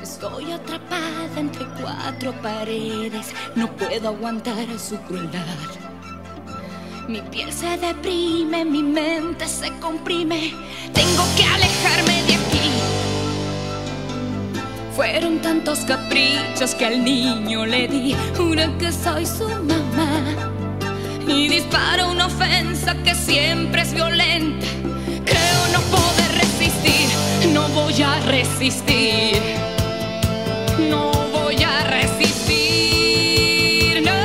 Estoy atrapada entre cuatro paredes, no puedo aguantar su crueldad. Mi piel se deprime, mi mente se comprime, tengo que alejarme de aquí. Fueron tantos caprichos que al niño le di, juro que soy su mamá. Y disparo una ofensa que siempre es violenta, creo no poder resistir, no voy a resistir. No voy a resistir, no.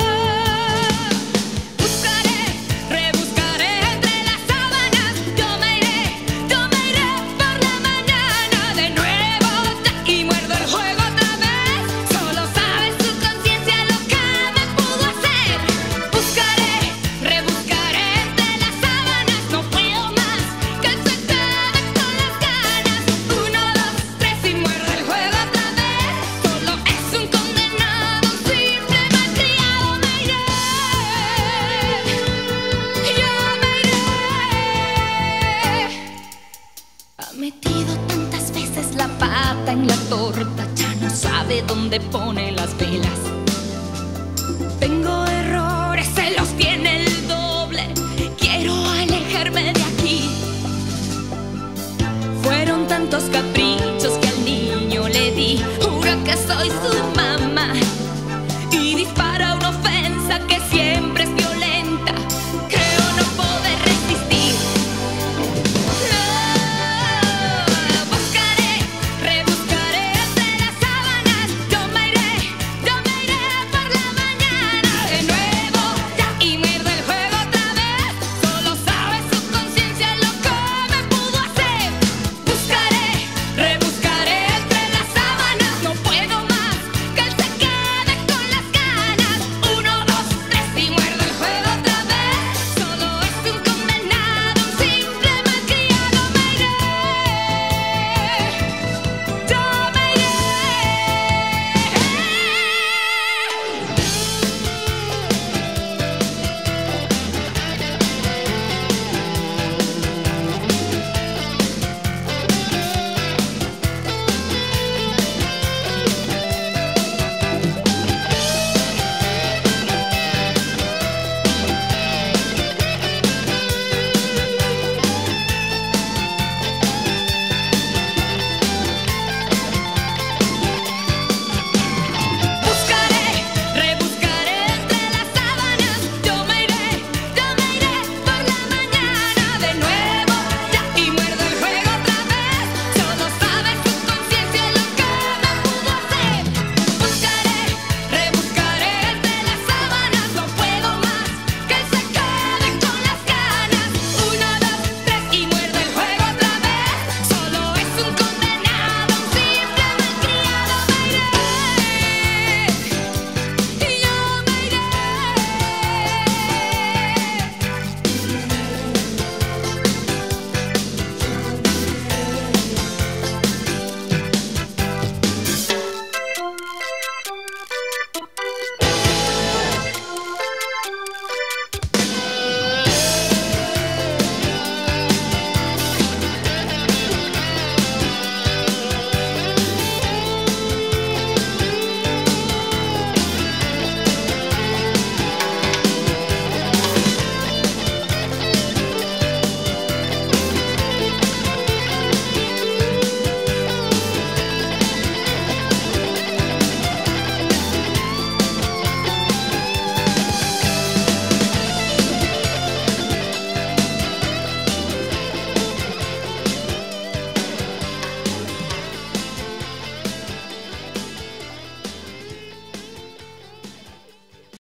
Buscaré, rebuscaré entre las sábanas. Yo me iré por la mañana. De nuevo y muerdo el juego otra vez. Solo sabe su conciencia lo que me pudo hacer. Buscaré, rebuscaré entre las sábanas. No puedo más, cansada con las ganas. 1, 2, 3 y muerdo el juego otra vez. Ha metido tantas veces la pata en la torta, ya no sabe dónde pone las velas. Tengo errores, se los tiene el doble, quiero alejarme de aquí. Fueron tantos caprichos que